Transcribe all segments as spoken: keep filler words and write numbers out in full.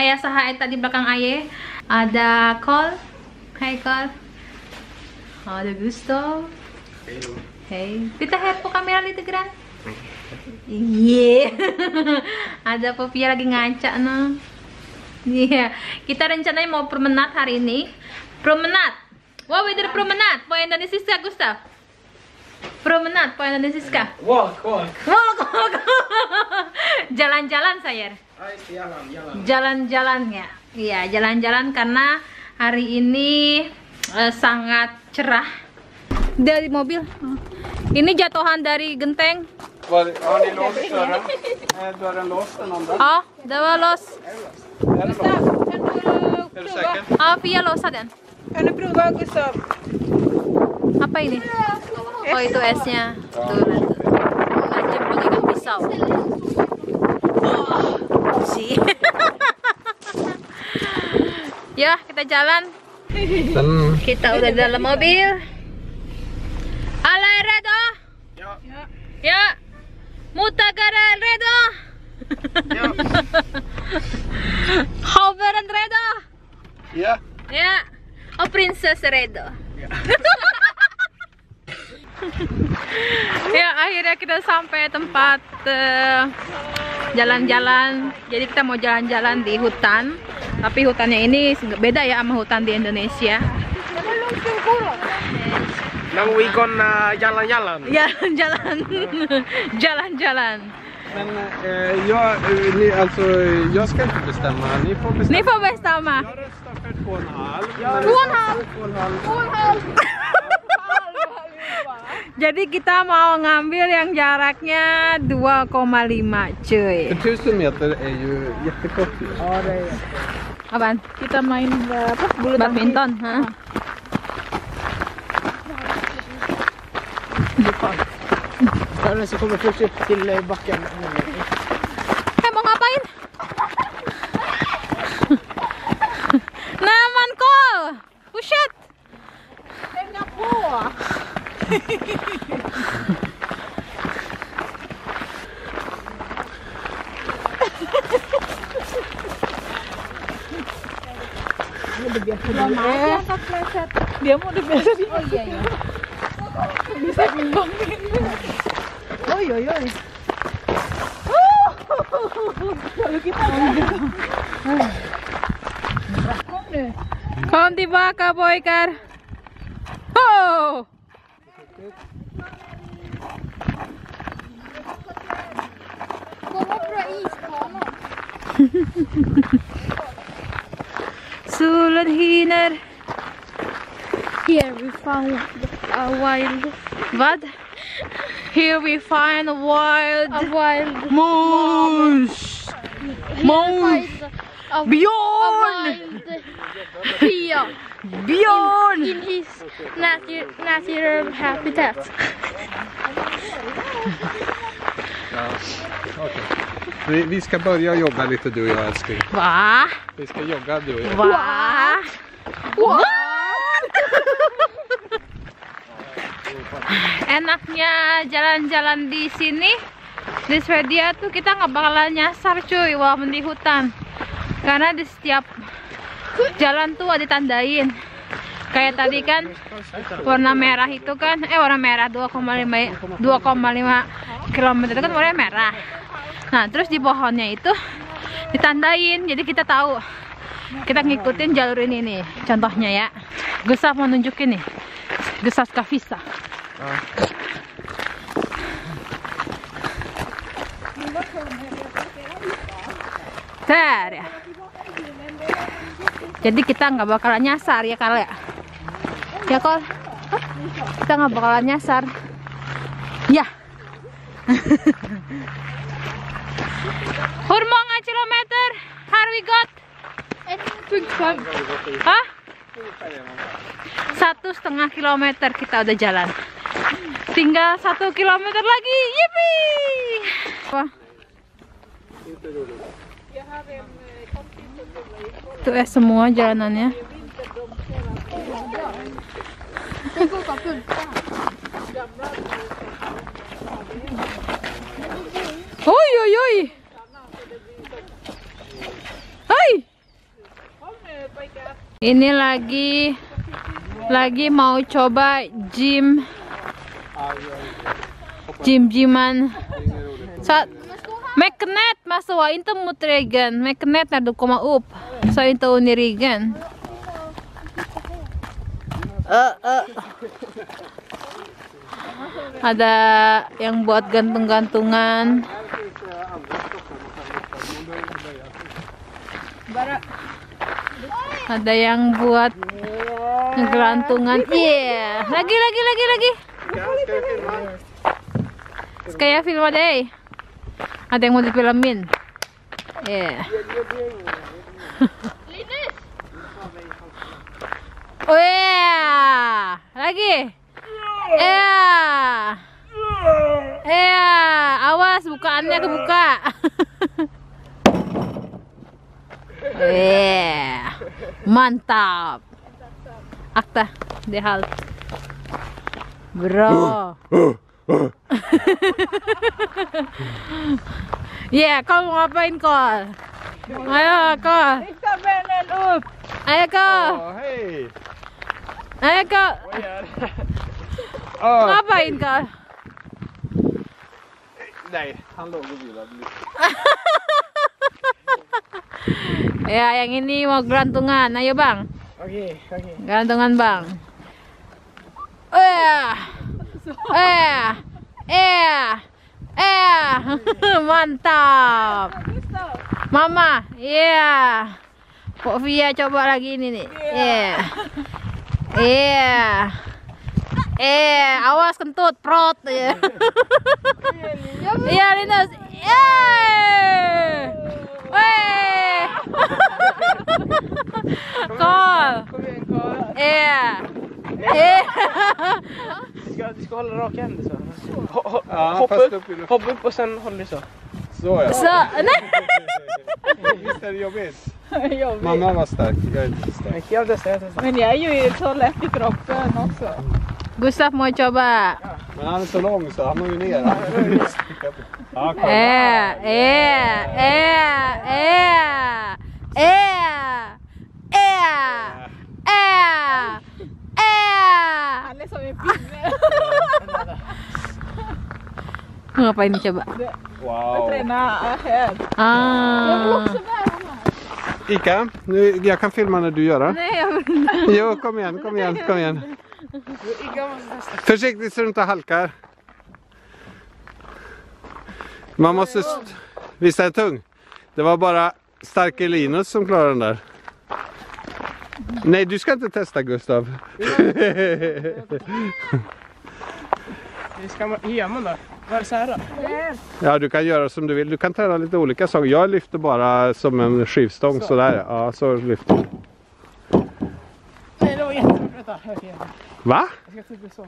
ayah saha eta di belakang ayah. Ada Cole. Hai Cole. Ada Gusto. Hey, kita lihat po kamera di tegeran. Iya. Ada Popia lagi ngaca no. Iya. Kita rencananya mau promenade hari ini. Promenade. What we do promenade? Po Indonesia Gustav. Promenade po Indonesia. Walk, walk. Walk, walk. Jalan-jalan saya. Jalan-jalan ya. Iya, jalan-jalan karena hari ini uh, sangat cerah. Dari mobil. Ini jatuhan dari genteng. Var, har ni låst dörren? Är dörren låst den andra? Ja, det var lås. Är det låst? Är du säker? Ja, Fia låsa den. Kan du prova Gustav? Apa ini? Oh, itu esnya. Tuh, tajam bagaikan pisau. Oh, sih. Ya, kita jalan. Den... Kita udah di dalam mobil. Alay redo? Ja. Ya. Mutagara redo? Ja. Hoveren redo? Ja. Ya. Oh, princess redo. Ya, akhirnya kita sampai tempat jalan-jalan. Uh, Jadi kita mau jalan-jalan di hutan. Tapi hutannya ini beda ya sama hutan di Indonesia. Men we gonna jalan-jalan. Jalan-jalan. Jalan-jalan. Men eh, jag, ni, alltså, jag ska inte bestämma, ni får bestämma. Ni får bestämma. Jag röstar för två och en halv. Två och en halv. Två och en halv. Jadi kita mau ngambil yang jaraknya dua koma lima cuy. För tusen meter är ju jättekort. Ja, det är. Apaan? Kita main apa? Bulu Badminton, ha? Karena så kommer först upp till backen. Eh, mau ngapain? Naman ko! Pusat! Hänga på! Dia mau udah biasa sih. Oh iya iya. Bisa ngembangin. Oi oi oi. Kalau kita kom nu. Kom tillbaka pojkar! Oh! Solen hiner. Here we found a wild. Vad? Here we find a wild A wild. moose. Moose. Björn. Pia. Björn. In his natural, natural habitat. Ja, okej. Vi, vi ska börja jogga lite du och jag älskling. Va? Vi ska jogga du och jag. Va? What? Enaknya jalan-jalan di sini di Swedia tuh kita nggak bakalan nyasar cuy walaupun di hutan, karena di setiap jalan tuh ada ditandain. Kayak tadi kan warna merah itu kan eh warna merah dua koma lima kilometer itu kan warna merah. Nah terus di pohonnya itu ditandain, jadi kita tahu kita ngikutin jalur ini nih. Contohnya ya, Gustav mau nunjukin nih, Gustav ska visa. Ter ya. Jadi kita nggak bakalan nyasar ya kal ya. Ya kal. Kita nggak bakalan nyasar. Ya. Hur många kilometer har vi gått? Hah? Satu setengah kilometer kita udah jalan. Tinggal satu kilometer lagi. Yippee! Wah. Tuh ya semua jalanannya. Oi oi oi. Hai. Ini lagi lagi mau coba gym gym gyman. Sa Meknet maswa inte mot regeln. Meknet när du kommer upp så inte under regeln. Uh, uh. Ada yang buat gantung-gantungan. Ada yang buat gelantungan. Iya, yeah. lagi lagi lagi lagi. Kayak film deh. Ada yang mau difilmin. Iya. Yeah. Oh yeah. Lagi. Iya. Iya, awas bukaannya kebuka. Eh, mantap. Akta, de halt. Bra. Ya, yeah, kau mau ngapain kol? Ayo kol. Rikta benen upp. Ayo kol. Oh, hej. Ayo kol. Oh. Ngapain kol? Nej, han låg och vilade lite. Ya, yang ini mau gelantungan. Ayo bang. Oke, oke. Gelantungan bang. Eh, eh, eh, eh, mantap. Mama, iya. Kok Via coba lagi ini nih. Iya. Iya. Eh, awas kentut, prot ya. Iya, Linus. Eh. Weh. Kol. Iya. Eh. Du ska, du ska hålla raka händer så. Ho, ho, Ja, hoppa, fast upp, upp i luften. hoppa upp och sen håller du så. Så ja. Så, nej. Visst är det jobbigt? Jobbigt. Mamma var stark, jag är inte stark. Jag testar, jag testar. Men jag är ju så lätt i kroppen också. Gustav mau coba. Men han är så lång så han må ju ner. Ja, kom. Eh, eh, eh, eh, eh, eh, eh, eh. Han är som en pinne. Ngapain nih coba? Wow. Träna här. Ah. Ika, nu, jag kan filma när du gör det. Nej, jag vill inte. Jo, kom igen, kom igen, kom igen. Försiktigt så du inte halkar. Man måste... St- Visst är det tung? Det var bara starke Linus som klarade den där. Nej, du ska inte testa, Gustav. Vi ska göra man då? Var det så här då? Ja, du kan göra som du vill. Du kan träna lite olika saker. Jag lyfter bara som en skivstång så. Sådär. Ja, så lyfter du. Nej, det var jättebra. Vänta, jag ska göra. Va? Jag ska typ så.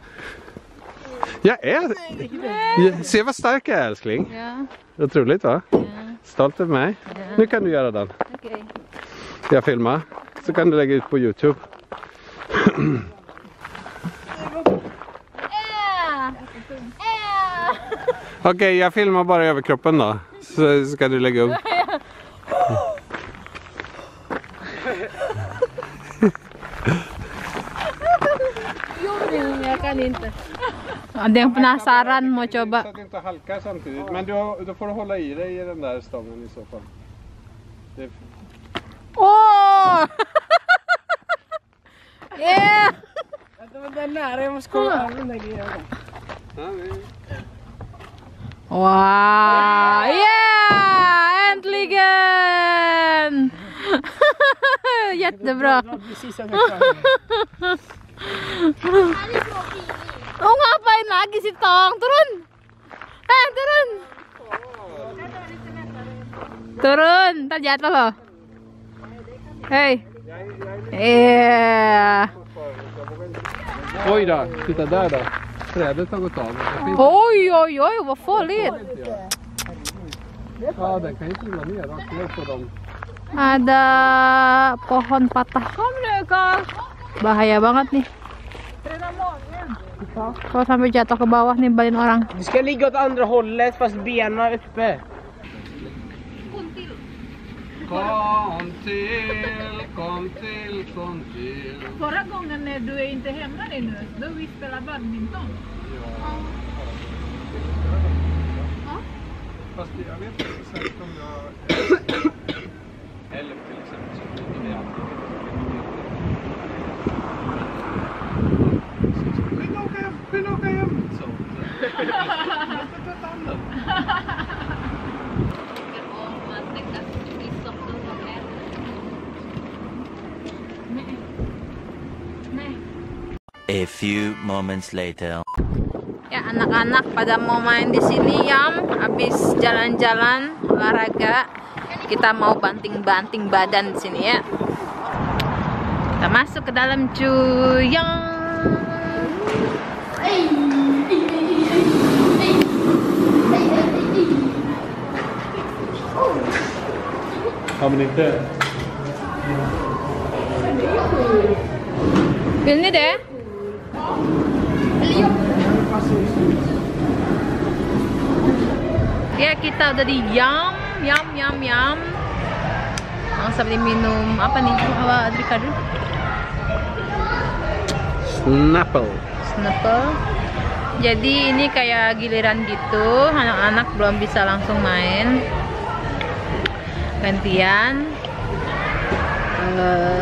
Jag är... Ja, se vad stark jag är, älskling. Ja, Otroligt, va? ja, Stolt över mig. ja. Nu kan du göra den. Okej. Jag filmar. Så kan du lägga ut på YouTube. Eh, eh. Okej, jag filmar bara överkroppen då. Så ska du lägga upp. Jag kan inte. Ada yang penasaran mau coba. Så att du inte halkar samtidigt. Men du, då får du hålla i dig i den där stången i så fall. Det... Oh! Yeah! Vänta, men den nära. Jag måste kolla av den där grejen. Ja, vi... Wow! Yeah! Äntligen! Jättebra. Precis som jag kan. Oh, ngapain lagi si Tong? Turun! Eh, turun! Turun! Ntar jatuh loh. Hei! Yeah! Oj då, titta där då. Trädet har gått av. Oj, oj, oj, vad farligt! Ja, den kan ju trilla ner rakt ner på dem. Ada pohon patah. Kom nu, Karl. Bahaya banget nih. Träna magen. Kalau sampai jatuh ke bawah nimbalin orang. Du ska ligga åt andra hållet fast benen uppe. Kom till, kom till, kom till. Förra gången när du är inte hemma nu, då vi spelar badminton. Ja. Ja. Fast jag vet inte exakt om jag... Eller till exempel så blir det alltid. Vill du åka hem? Vill du åka hem? Så. A few moments later. Ya, anak-anak pada mau main di sini, Yam. Habis jalan-jalan olahraga, kita mau banting-banting badan di sini ya. Kita masuk ke dalam cuy. Yang Ja, men inte. Vill ni det? Ya, kita udah di Yam, Yam, Yam, Yam. Langsung beli minum apa nih? Apa Adrika dulu? Snapple. Snapple. Jadi ini kayak giliran gitu, anak-anak belum bisa langsung main. Gantian. Uh,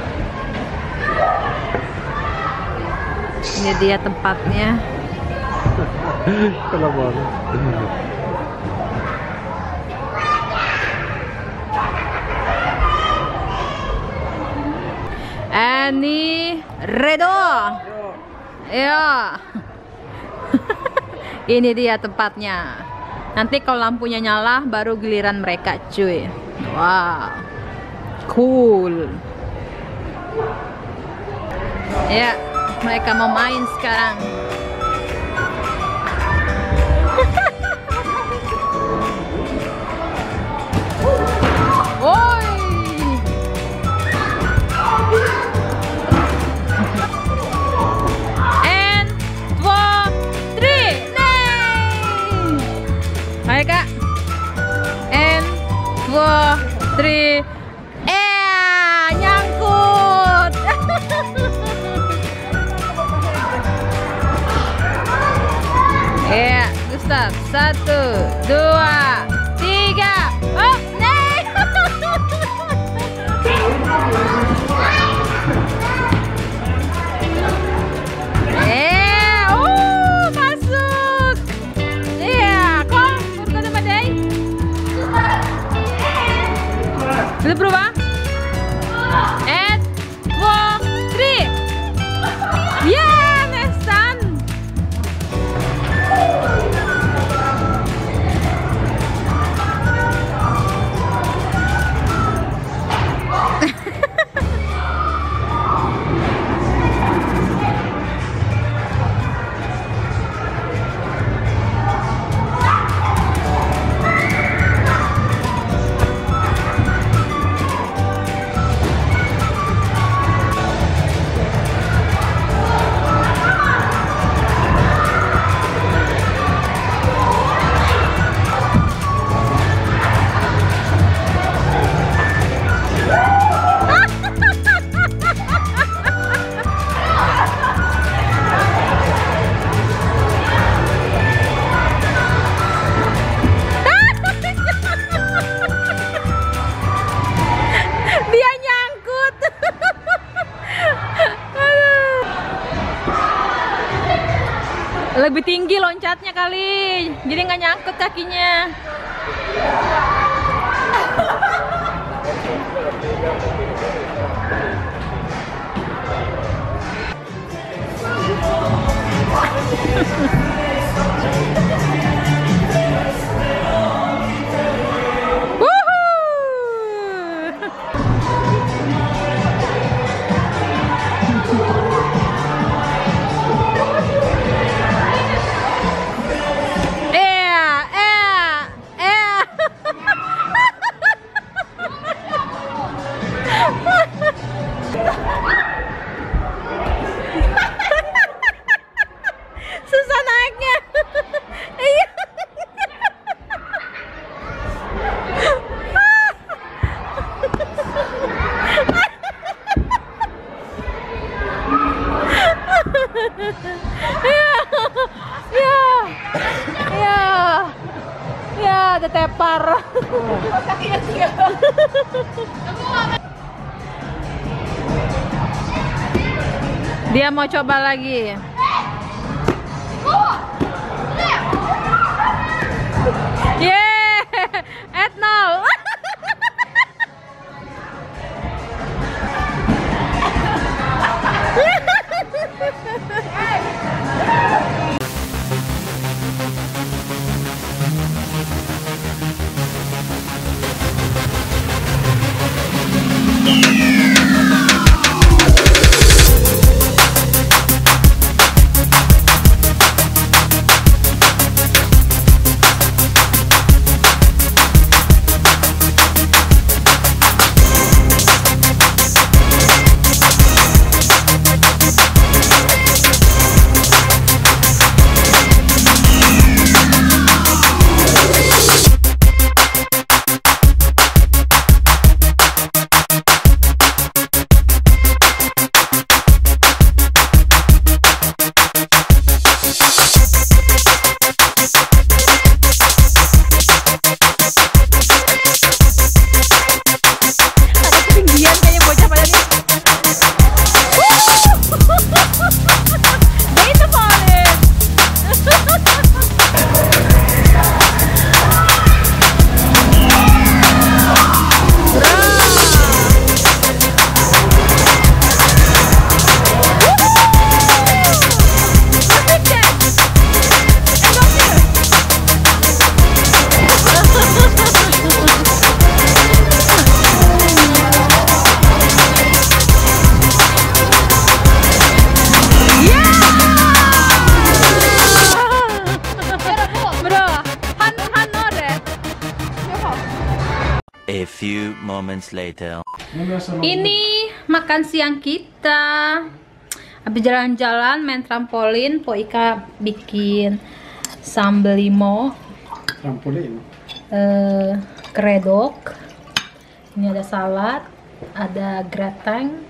ini dia tempatnya. Kolla bara. Ani Redo. Ya. Ini dia tempatnya. Nanti kalau lampunya nyala baru giliran mereka, cuy. Wow. Cool. Ya, mereka mau main sekarang. Woi. And two, three, nay. Hai kak. And two, three. Eh, nyangkut. Ya, Gustav. Satu, dua, tiga. Oh, nay. Eh, oh, masuk. Iya, kom, bukan nama day. Sudah berubah? And two, three. Yeah, Nestan. Dia nyangkut. Lebih tinggi loncatnya kali, jadi nggak nyangkut kakinya. Susah naiknya. ada tepar. Dia mau coba lagi. Yeay, at nol. A few moments later. Ini makan siang kita. Habis jalan-jalan main trampolin, Po Ika bikin sambal limo. Trampolin? Eh, kredok. Ini ada salad, ada grateng.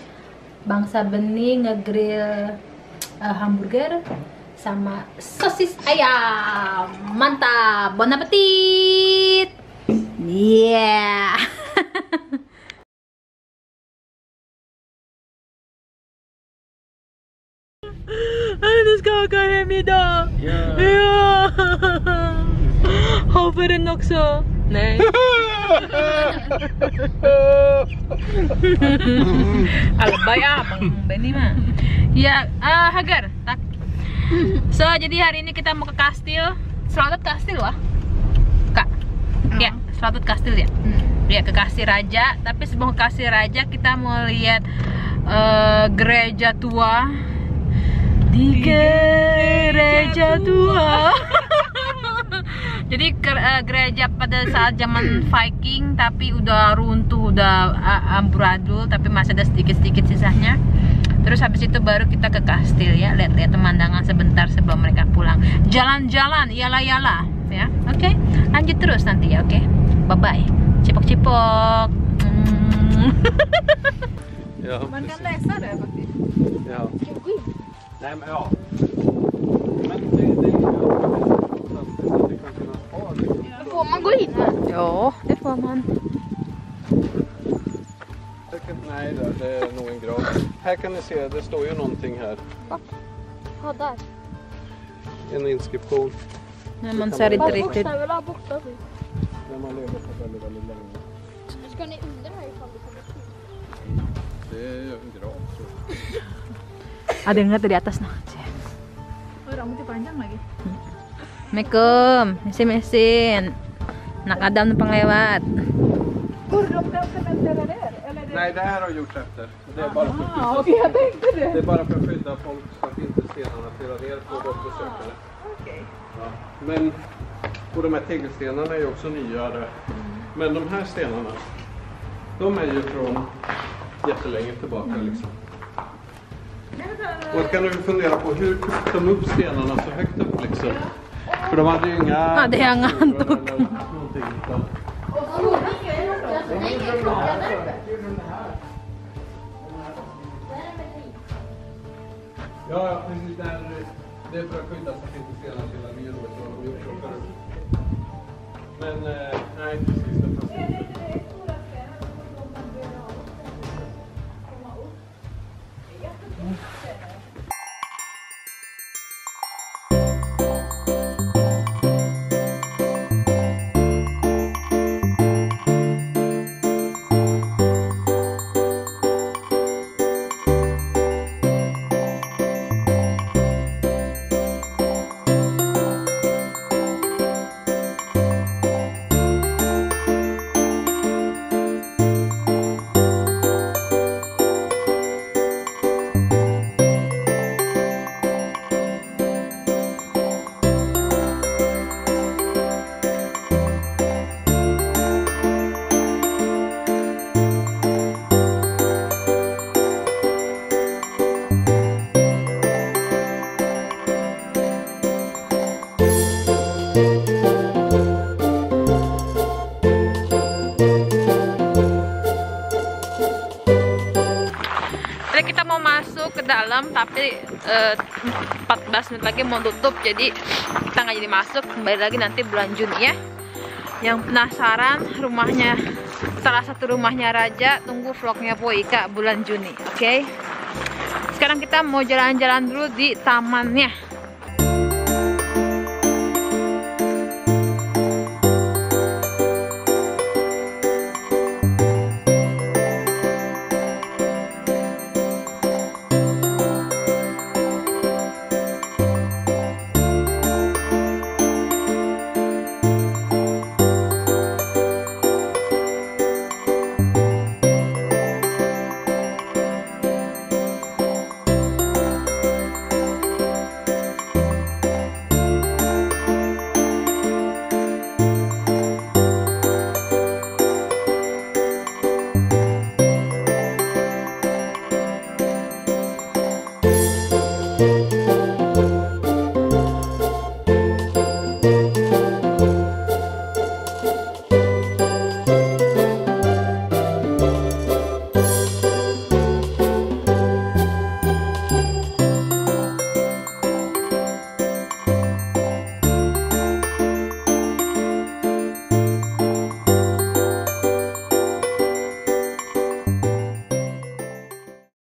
Bangsa Bening ngegrill uh, hamburger sama sosis ayam. Mantap, bon appetit. Yeah. Nu ska jag åka hem idag. Ja. Ja. Hoveren också. Nej. Albay ah, Bang Benny mah. Ya, uh, Hagar, tak. So, jadi hari ini kita mau ke kastil. Selamat kastil wah. Kak. Ya, Selamat kastil ya. Ya, ke kastil raja, tapi sebelum ke kastil raja kita mau lihat uh, gereja tua. Di gereja tua. Jadi uh, gereja pada saat zaman Viking tapi udah runtuh, udah uh, amburadul, tapi masih ada sedikit-sedikit sisanya. Terus habis itu baru kita ke kastil ya, lihat-lihat pemandangan sebentar sebelum mereka pulang. Jalan-jalan, yala-yala ya. Oke, okay? Lanjut terus nanti ya, oke. Okay? Bye-bye. Cipok-cipok. Mm. Ja, Man kan precis. läsa det faktiskt. Ja. Ska vi gå in? Nej, men ja. Men det, det, det, det kan finnas kvar. Får man gå in här? Ja, det får man. Nej, det, det är nog en grav. Här kan ni se, det står ju någonting här. Ja, där. En inskription. Nej, man ser inte riktigt. Bokstäver där borta. Typ. När man lever så väldigt, väldigt länge. Ska ni under här ifall det kommer till? Det är ju en grav, tror jag. Ada yang nggak di atas nah. Oh, rambutnya panjang lagi. Assalamualaikum, mesin-mesin. Anak Adam numpang lewat. Går de där cementera där? Eller det... Nej, det här har gjorts efter. Det är bara för att Ah, skydda, okej, jag tänkte det. det är bara för att skydda folk så att inte stenarna trillar ner på besökare. Okej. Ja. Men, och de här tegelstenarna är ju också nyare. Men de här stenarna, de är ju från jättelänge tillbaka liksom. Och då kan du fundera på hur tog de upp stenarna så högt upp liksom. För de hade ju inga... Ah, det är inga datorer eller någonting, utan- Ja, ja, precis. Där, det är för att skydda så att inte stenarna trillar ner. Då, så har de gjort så förut. Men eh, nej, precis. Det fanns inte. Kita mau masuk ke dalam tapi eh, empat belas menit lagi mau tutup, jadi kita nggak jadi masuk. Kembali lagi nanti bulan Juni ya. Yang penasaran rumahnya, salah satu rumahnya Raja, tunggu vlognya Po Ika bulan Juni. Oke, okay? Sekarang kita mau jalan-jalan dulu di tamannya.